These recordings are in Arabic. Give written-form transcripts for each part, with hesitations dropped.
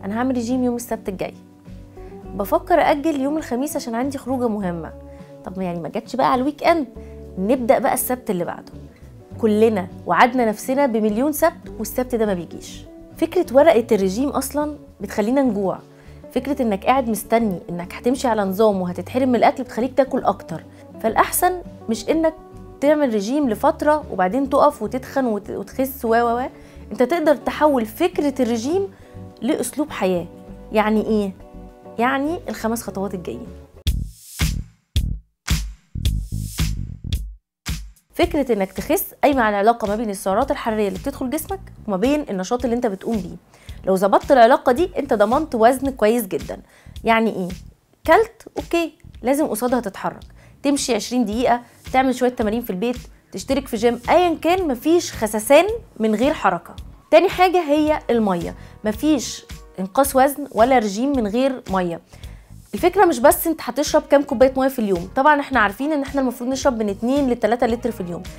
انا هعمل رجيم يوم السبت الجاي، بفكر اجل يوم الخميس عشان عندي خروجه مهمه. طب يعني ما جاتش بقى على الويك اند، نبدا بقى السبت اللي بعده. كلنا وعدنا نفسنا بمليون سبت والسبت ده ما بيجيش. فكره ورقه الرجيم اصلا بتخلينا نجوع. فكره انك قاعد مستني انك هتمشي على نظام وهتتحرم من الاكل بتخليك تاكل اكتر. فالاحسن مش انك تعمل رجيم لفتره وبعدين تقف وتتخن وتخس انت تقدر تحول فكره الرجيم لاسلوب حياه. يعني ايه؟ يعني ال5 خطوات الجايين. فكره انك تخس قايمه على العلاقه ما بين السعرات الحراريه اللي بتدخل جسمك وما بين النشاط اللي انت بتقوم بيه. لو ظبطت العلاقه دي انت ضمنت وزن كويس جدا. يعني ايه؟ كلت اوكي، لازم قصادها تتحرك، تمشي 20 دقيقه، تعمل شويه تمارين في البيت، تشترك في جيم، ايا كان، مفيش خسسان من غير حركه. تاني حاجه هي الميه، مفيش انقاص وزن ولا رجيم من غير ميه. الفكره مش بس انت هتشرب كام كوبايه ميه في اليوم، طبعا احنا عارفين ان احنا المفروض نشرب من 2 ل 3 لتر في اليوم.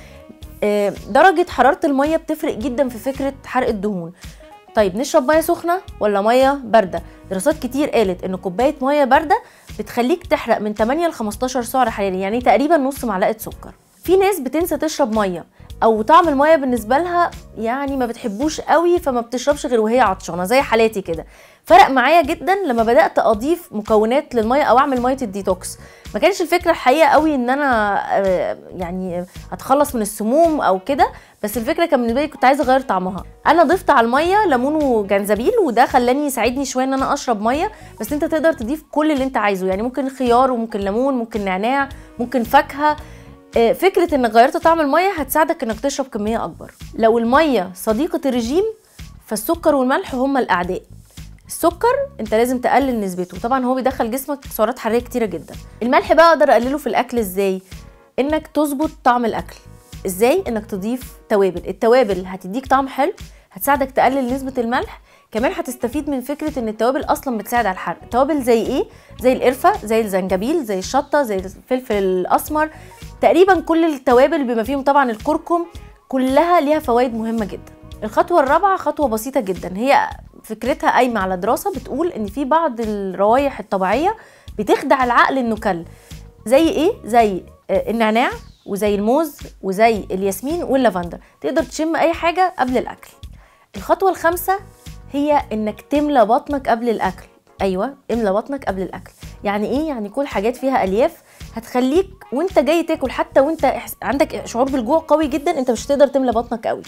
درجه حراره الميه بتفرق جدا في فكره حرق الدهون. طيب نشرب ميه سخنه ولا ميه بارده؟ دراسات كتير قالت ان كوبايه ميه بارده بتخليك تحرق من 8 ل 15 سعر حراري، يعني تقريبا نص معلقه سكر. في ناس بتنسى تشرب ميه او طعم الميه بالنسبه لها يعني ما بتحبوش قوي، فما بتشربش غير وهي عطشانه، زي حالاتي كده. فرق معايا جدا لما بدات اضيف مكونات للميه او اعمل ميه الديتوكس. ما كانش الفكره الحقيقه قوي ان انا يعني اتخلص من السموم او كده، بس الفكره كان بالنسبه لي كنت عايزه اغير طعمها. انا ضفت على الميه ليمون وجنزبيل، وده خلاني يساعدني شويه ان انا اشرب ميه. بس انت تقدر تضيف كل اللي انت عايزه، يعني ممكن خيار وممكن ليمون، ممكن نعناع، ممكن فاكهه. فكره انك غيرت طعم الميه هتساعدك انك تشرب كميه اكبر. لو الميه صديقه الرجيم فالسكر والملح هما الاعداء. السكر انت لازم تقلل نسبته، طبعا هو بيدخل جسمك سعرات حراريه كتيره جدا. الملح بقى اقدر اقلله في الاكل ازاي؟ انك تظبط طعم الاكل. ازاي؟ انك تضيف توابل. التوابل هتديك طعم حلو، هتساعدك تقلل نسبه الملح. كمان هتستفيد من فكره ان التوابل اصلا بتساعد على الحرق. توابل زي ايه؟ زي القرفه، زي الزنجبيل، زي الشطه، زي الفلفل الاسمر. تقريبا كل التوابل بما فيهم طبعا الكركم كلها ليها فوائد مهمه جدا. الخطوه الرابعه خطوه بسيطه جدا، هي فكرتها قايمه على دراسه بتقول ان في بعض الروائح الطبيعيه بتخدع العقل انه كل. زي ايه؟ زي النعناع وزي الموز وزي الياسمين واللافندر. تقدر تشم اي حاجه قبل الاكل. الخطوه الخامسه هي انك تملى بطنك قبل الاكل. ايوه، املى بطنك قبل الاكل. يعني ايه؟ يعني كل حاجات فيها الياف هتخليك وانت جاي تاكل، حتى وانت عندك شعور بالجوع قوي جدا، انت مش هتقدر تملى بطنك قوي.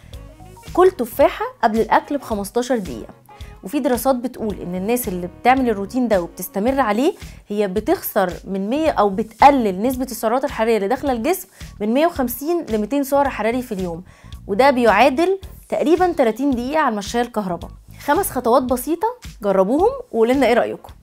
كل تفاحه قبل الاكل ب15 دقيقه. وفي دراسات بتقول ان الناس اللي بتعمل الروتين ده وبتستمر عليه هي بتخسر من 100 او بتقلل نسبه السعرات الحراريه اللي داخله الجسم من 150 ل 200 سعر حراري في اليوم، وده بيعادل تقريبا 30 دقيقه على المشايه الكهرباء. 5 خطوات بسيطه، جربوهم وقولوا لنا ايه رايكم.